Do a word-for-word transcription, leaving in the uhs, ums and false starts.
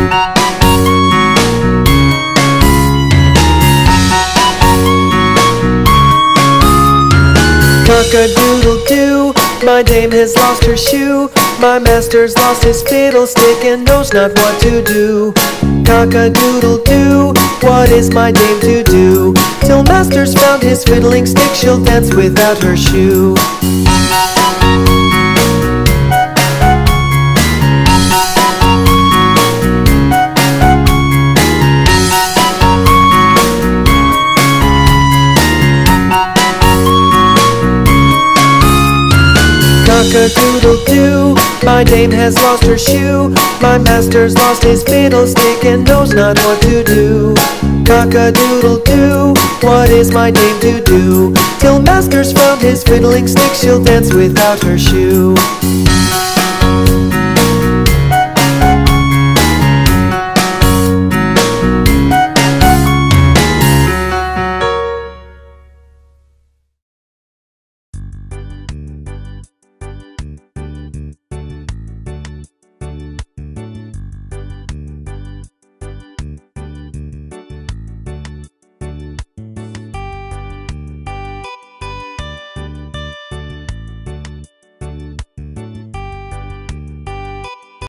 Cock-a-doodle-doo, my dame has lost her shoe. My master's lost his fiddlestick and knows not what to do. Cock-a-doodle-doo, what is my dame to do? Till master's found his fiddling stick, she'll dance without her shoe. Cock-a-doodle-doo, my dame has lost her shoe. My master's lost his fiddlestick and knows not what to do. Cock-a-doodle-doo, what is my dame to do? Till master's found his fiddling stick, she'll dance without her shoe.